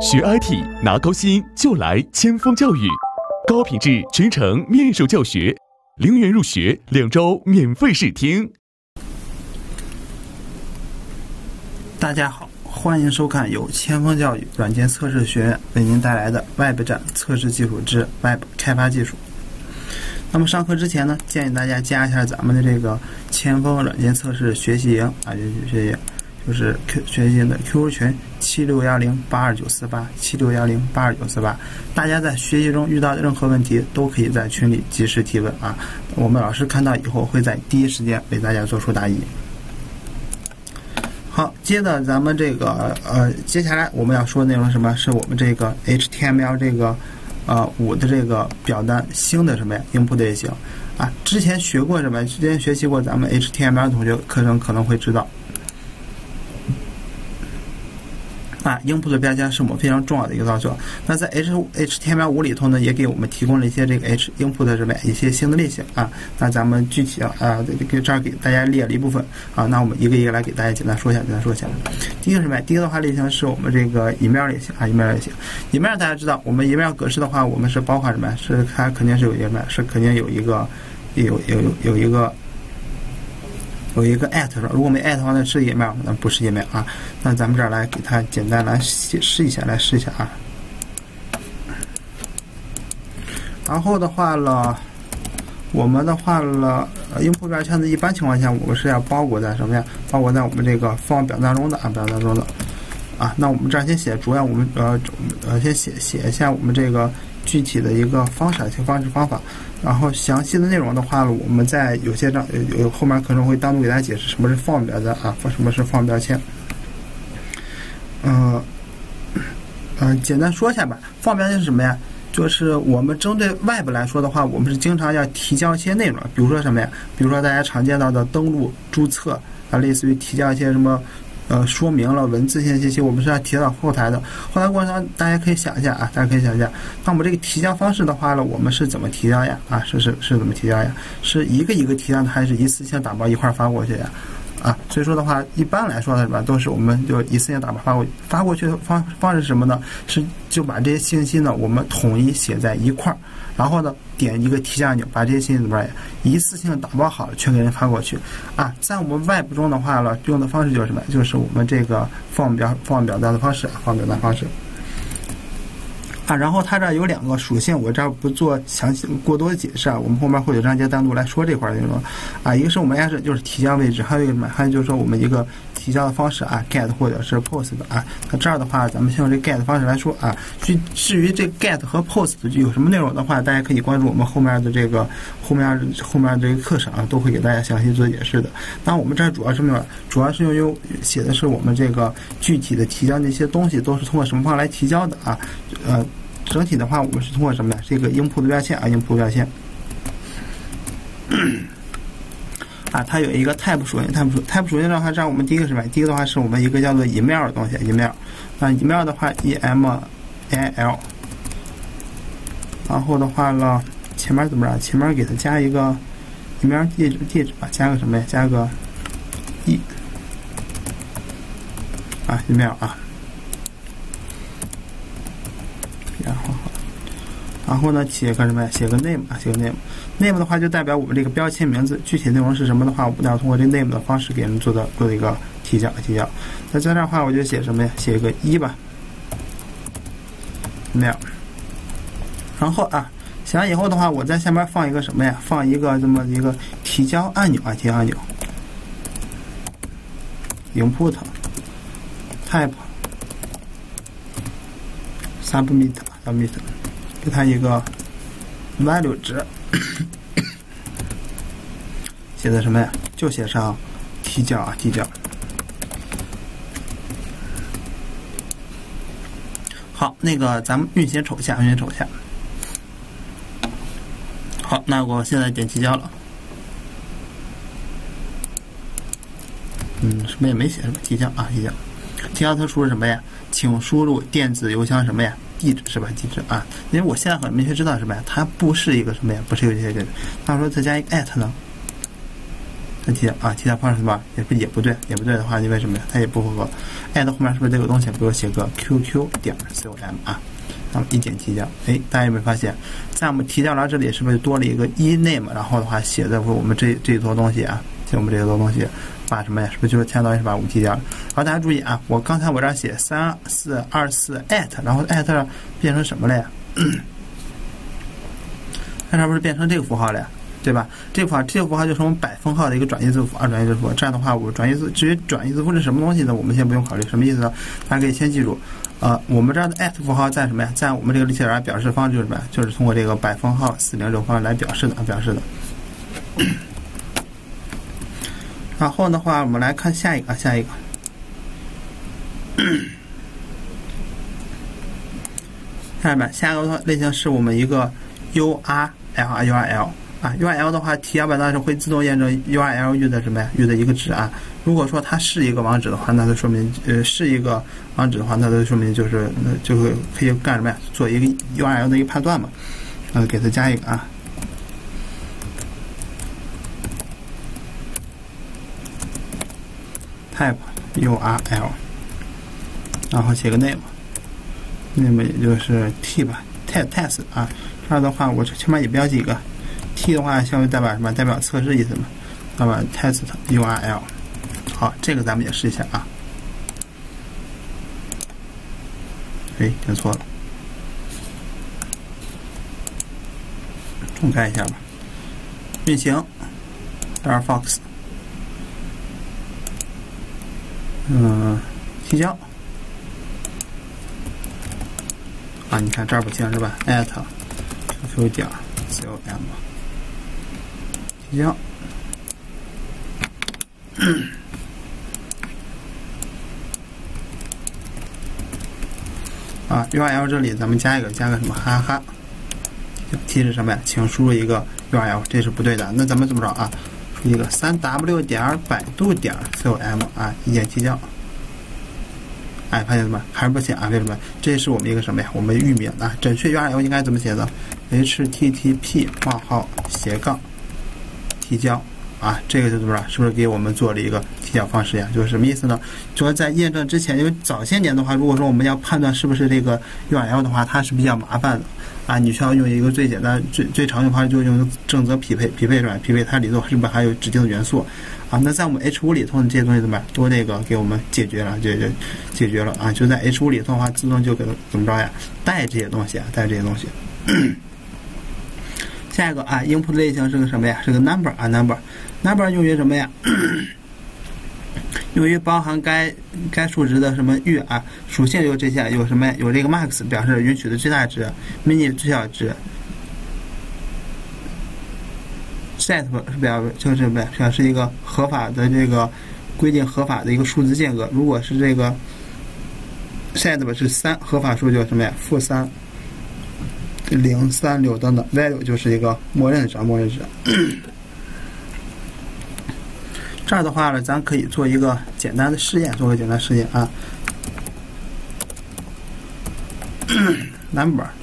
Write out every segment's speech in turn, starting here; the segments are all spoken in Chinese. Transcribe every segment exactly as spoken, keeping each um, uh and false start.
学 I T 拿高薪就来千锋教育，高品质全程面授教学，零元入学，两周免费试听。 大家好，欢迎收看由千锋教育软件测试学院为您带来的 Web 站测试技术之 Web 开发技术。那么上课之前呢，建议大家加一下咱们的这个千锋软件测试学习营啊，学习学习营。就是 Q 学习的 Q Q 群七六幺零八二九四八七六幺零八二九四八，大家在学习中遇到的任何问题都可以在群里及时提问啊，我们老师看到以后会在第一时间为大家做出答疑。好，接着咱们这个呃，接下来我们要说的内容是什么？是我们这个 H T M L 这个呃五的这个表单新的什么呀 input 类型啊，之前学过什么？之前学习过咱们 H T M L 同学课程可能会知道。啊 ，input 的标签是我们非常重要的一个要素。那在 H HTML 五里头呢，也给我们提供了一些这个 H input 的什么一些新的类型啊。那咱们具体啊，啊，给这儿给大家列了一部分啊。那我们一个一个来给大家简单说一下，简单说一下。第一个什么呀？第一个的话类型是我们这个 email 类型啊 ，email 类型。email 大家知道，我们 email 格式的话，我们是包含什么呀？是它肯定是有一个什么？是肯定有一个有有有一个。有一个 at 是吧？如果没 at 的话，那是 email， 那不是 email 啊。那咱们这儿来给它简单来试一下，来试一下啊。然后的话了，我们的话了 ，input 标签的一般情况下，我们是要包裹在什么呀？包裹在我们这个 form 表单中的啊，表单中的啊。那我们这儿先写，主要我们呃呃先写写一下我们这个具体的一个方式、方式方法。然后详细的内容的话，我们在有些章有后面可能会单独给大家解释什么是 form 表单啊，什么是 form 标签。嗯、呃，嗯、呃，简单说一下吧。form 标签是什么呀？就是我们针对 Web 来说的话，我们是经常要提交一些内容，比如说什么呀？比如说大家常见到的登录、注册啊，类似于提交一些什么。呃，说明了文字性信息，我们是要提到后台的。后台过程中，大家可以想一下啊，大家可以想一下，那我们这个提交方式的话呢，我们是怎么提交呀？啊，是是是怎么提交呀？是一个一个提交的，还是一次性打包一块发过去呀？啊，所以说的话，一般来说的是吧，都是我们就一次性打包发过去。发过去的方方式是什么呢？是就把这些信息呢，我们统一写在一块儿，然后呢，点一个提交按钮，把这些信息怎么着一次性打包好了，全给人发过去。啊，在我们 Web 中的话呢，用的方式就是什么？就是我们这个 form 表 form 表单的方式 ，form 表单方式。啊，然后它这儿有两个属性，我这儿不做详细过多的解释啊，我们后面会有章节单独来说这块内容啊。一个是我们要是就是提交位置，还有一个什么？还有就是说我们一个提交的方式啊 ，get 或者是 post 的啊。那这儿的话，咱们先用这 get 方式来说啊。至至于这 get 和 post 有什么内容的话，大家可以关注我们后面的这个后面后面这个课程啊，都会给大家详细做解释的。那我们这儿主要是什么？主要是用用写的是我们这个具体的提交那些东西都是通过什么方式来提交的啊？呃。整体的话，我们是通过什么呢？这个 input 的标签啊 ，input 标签啊，它有一个 type 属性 ，type 属 type 属性的话，这样我们第一个是什么？第一个的话是我们一个叫做 email 的东西 ，email。那 email 的话 ，e m a l。然后的话呢，前面怎么着？前面给它加一个 email 地址地址吧，加个什么呀？加个 e 啊 email 啊。然后，然后呢，写个什么呀？写个 name 啊，写个 name。name 的话就代表我们这个标签名字，具体内容是什么的话，我们要通过这 name 的方式给人做的做一个提交提交。那在这儿的话，我就写什么呀？写个一吧，没有。然后啊，写完以后的话，我在下面放一个什么呀？放一个这么一个提交按钮啊，提交按钮。input type submit submit 给它一个 value 值，写的什么呀？就写上提交啊，提交。好，那个咱们运行瞅一下，运行瞅一下。好，那我现在点提交了。嗯，什么也没写，什么提交啊，提交。提交它输入什么呀？请输入电子邮箱什么呀？地址是吧？地址啊，因为我现在很明确知道什么呀？它不是一个什么呀？不是一个这个。那说再加一个 at 呢？ 它提交啊，提交方式什么也不也不对，也不对的话，因为什么呀？它也不符合。艾特后面是不是这个东西？比如写个 Q Q 点 com 啊，那么一键提交。哎，大家有没有发现，在我们提交栏这里是不是多了一个 ename？ 然后的话写的我们这这一坨东西啊，写我们这一坨东西，把什么呀？是不是就是相当于是把我们提交了？好，大家注意啊，我刚才我这儿写三四二四 at， 然后 at 变成什么了呀？它是不是变成这个符号了呀？对吧？这个符号，这个符号就是我们百分号的一个转移字符啊，转移字符。这样的话，我转移字至于转移字符是什么东西呢？我们先不用考虑，什么意思呢？大家可以先记住，呃，我们这儿的 at 符号在什么呀？在我们这个立体栏表示方式就是什么呀？就是通过这个百分号四零这种方式来表示的，表示的。然后的话，我们来看下一个，下一个。下面下一个类型是我们一个 U R L 啊 U R L 啊 U R L 的话，提交版当时会自动验证 U R L 域的什么呀？域的一个值啊。如果说它是一个网址的话，那就说明呃是一个网址的话，那就说明就是那就会可以干什么呀？做一个 U R L 的一个判断嘛。啊，给它加一个啊。type U R L， 然后写个 name。name 也就是 t 吧 ，test test 啊，这样的话我起码也标记一个 t 的话，相当于代表什么？代表测试意思嘛，那么 test U R L， 好，这个咱们也试一下啊。哎，点错了，重开一下吧。运行 Firefox， 嗯，提交。啊，你看这儿不行是吧 ？at qq 点 com 提交。啊 ，U R L 这里咱们加一个，加个什么？哈哈。T 是什么呀？请输入一个 U R L， 这是不对的。那咱们怎么着啊？输一个三 w 点百度点 com 啊，一键提交。哎，发现什么？还是不行啊？为什么？这是我们一个什么呀？我们域名啊，准确 U R L 应该怎么写的 ？H T T P 冒号斜杠提交啊，这个就怎么着？是不是给我们做了一个提交方式呀？就是什么意思呢？主要在验证之前，因为早些年的话，如果说我们要判断是不是这个 U R L 的话，它是比较麻烦的啊。你需要用一个最简单、最最常用的方式，就是用正则匹配，匹配出来，匹配它里头是不是还有指定的元素？啊，那在我们 H 五 里头的这些东西怎么办？都这个给我们解决了，解决解决了啊！就在 H 五 里头的话，自动就给怎么着呀？带这些东西啊，带这些东西。下一个啊 ，input 类型是个什么呀？是个 number 啊 ，number，number 用于什么呀？用于包含该该数值的什么域啊？属性有这些，有什么呀？有这个 max 表示允许的最大值 ，min 最小值。set 是表就是什么呀？表示一个合法的这个规定合法的一个数字间隔。如果是这个 set 吧是三，合法数就什么呀？负三、零、三、六等等 ，value 就是一个默认值，默认值。这儿的话呢，咱可以做一个简单的试验，做个简单试验啊。number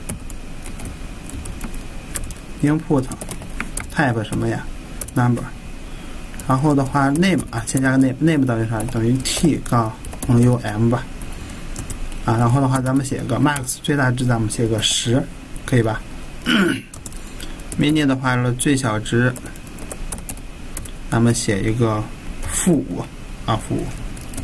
input type 什么呀 ？number， 然后的话 name 啊，先加个 name，name 等于啥？等于 t 杠 num 吧。啊，然后的话咱们写个 max 最大值，咱们写个十，可以吧？min 的话呢，最小值，咱们写一个负五啊，负五。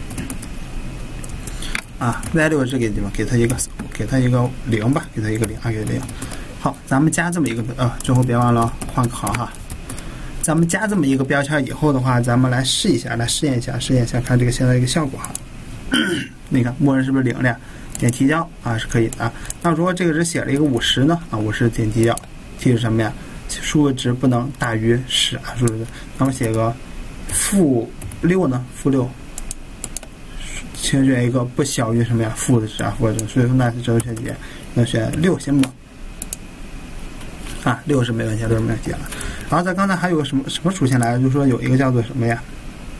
啊 ，value 是给什么？给它一个，给它一个零吧，给它一个零啊，给它零。好，咱们加这么一个呃，最后别忘了换个行哈。咱们加这么一个标签以后的话，咱们来试一下，来试验一下，试验一下，看这个现在一个效果哈。你看，默认是不是零了呀？点提交啊，是可以的啊。那如果这个是写了一个五十呢？啊，五十点提交 ，t 是什么呀？输入值不能大于十啊，输入值。那么写个负六呢？负六，请选一个不小于什么呀？负的值啊，负的值。所以说那是正确解，那选六行吗？啊，六是没问题，六是没问题了。然后在刚才还有个什么什么属性来着？就是说有一个叫做什么呀？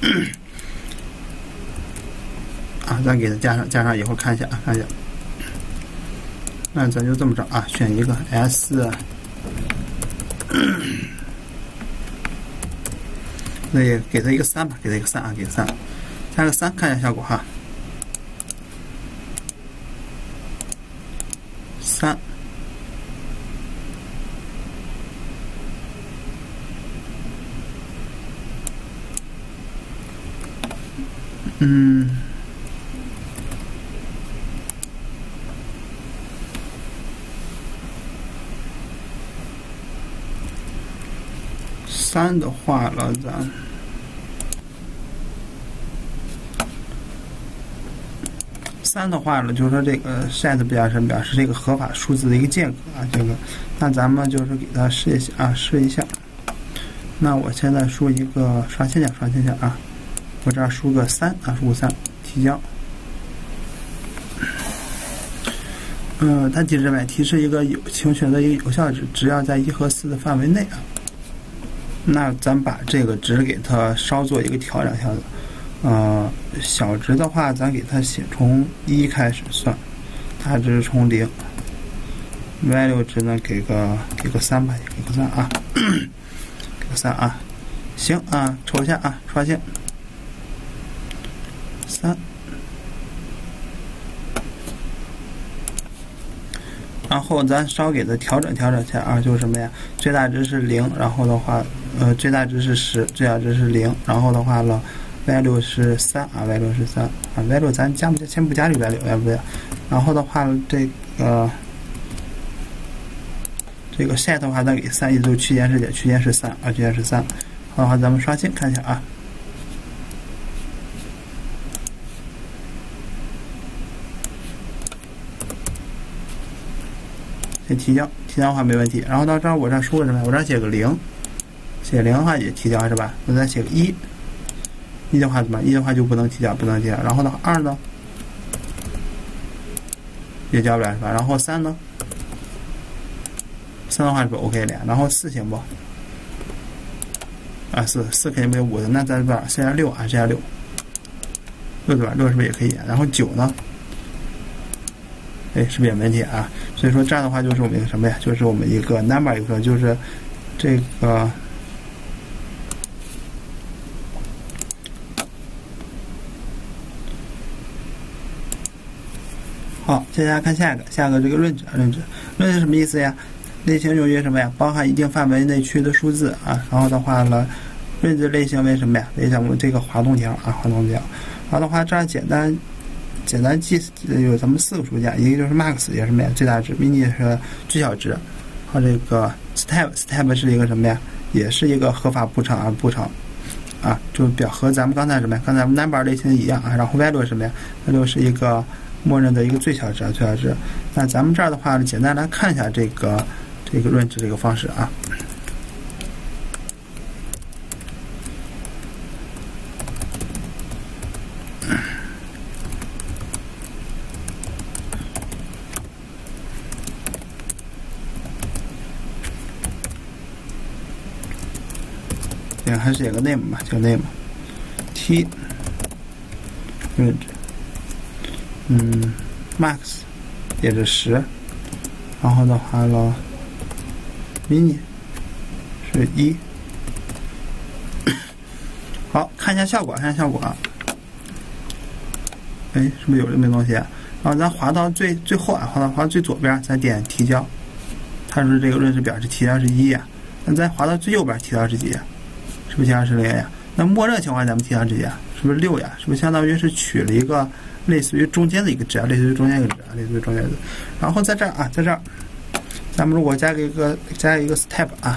啊，咱给它加上，加上以后看一下啊，看一下。那咱就这么着啊，选一个 S 那也给它一个三吧，给它一个三啊，给个三，加个三，看一下效果哈。三，嗯，三的话了，咱三的话呢，就是说这个 set 表示表示这个合法数字的一个间隔啊，这个，那咱们就是给它试一下啊，试一下。那我现在输一个刷新项，刷新项啊，我这儿输个三啊，输个三，提交。嗯、呃，它提示什么？提示一个有，请选择一个有效值，只要在一和四的范围内啊。那咱把这个值给它稍做一个调整一下子。呃，小值的话，咱给它写从一开始算，大值从零 ，value 值呢给个给个三吧，给个三啊，给个三啊，行啊，瞅一下啊，刷新三，然后咱稍给它调整调整一下啊，就是什么呀？最大值是零，然后的话，呃，最大值是十，最小值是零，然后的话呢。value 是三啊 ，value 是三啊 ，value 咱加不加？先不加这个 value， 要不要？然后的话，这个这个 set 的话，咱给三，也就是区间是点，区间是三啊，区间是三。好的话，咱们刷新看一下啊。先提交，提交的话没问题。然后到这儿我这儿输个什么？我这儿写个零，写零的话也提交是吧？我再写个一。一的话怎么？一的话就不能提交，不能提交。然后呢，二呢也交不了是吧？然后三呢，三的话是不是 OK 了呀？然后四行不？啊，四四肯定没有五的，那咱多少？现在六啊，这样六，六对吧？六是不是也可以？然后九呢？哎，是不是也没问题啊？所以说这样的话就是我们一个什么呀？就是我们一个 number 一个就是这个。好，接下来看下一个，下一个这个 range range range 什么意思呀？类型用于什么呀？包含一定范围内区的数字啊。然后的话呢 ，range 类型为什么呀？为什么这个滑动条啊？滑动条。好的话，这样简单简单记有咱们四个数件，一个就是 max 也是什么呀？最大值 ，mini 是最小值，和这个 step step 是一个什么呀？也是一个合法步程啊步程。啊，就表和咱们刚才什么呀？刚才 number 类型一样啊。然后 value 什么呀 ？value 是一个默认的一个最小值啊，最小值。那咱们这儿的话，简单来看一下这个这个range这个方式啊。这个还是写个 name 吧，写个 name t range。嗯 ，max 也是十，然后的话了 ，mini 是一。好，看一下效果，看一下效果啊。哎，是不是有这么东西啊？然后咱滑到最最后啊，滑到滑到最左边，咱点提交，它是这个润式表示提交是一呀。那咱滑到最右边提交是几呀？是不是提交是零呀？那默认情况下咱们提交是几呀？是不是六呀？是不是相当于是取了一个？类似于中间的一个值啊，类似于中间一个值啊，类似于中间的。然后在这儿啊，在这儿，咱们如果加一个加一个 step 啊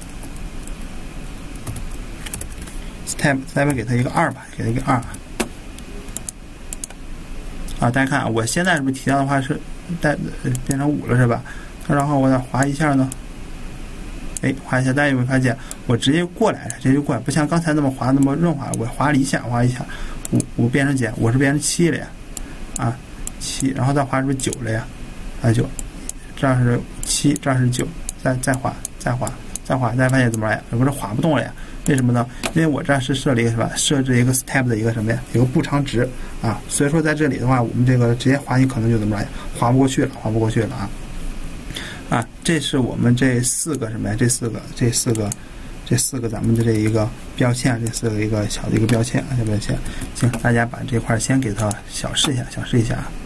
，step 咱们给它一个二吧，给它一个二。啊，大家看啊，我现在是不是提交的话是带变成五了是吧？然后我再滑一下呢，哎，滑一下，大家有没有发现我直接过来了，直接就过来，不像刚才那么滑那么润滑，我滑了一下，滑一下。五五变成几？我是变成七了呀，啊，七，然后再滑是不是九了呀？啊九，这儿是七，这儿是九，再再滑，再滑，再滑，大家发现怎么来？我这滑不动了呀？为什么呢？因为我这儿是设了一个什么？设置一个 step 的一个什么呀？一个步长值啊，所以说在这里的话，我们这个直接滑，你可能就怎么来？滑不过去了，滑不过去了啊！啊，这是我们这四个什么呀？这四个，这四个。 这四个咱们的这一个标签，这四个一个小的一个标签啊，小标签。行，大家把这块先给它小试一下，小试一下啊。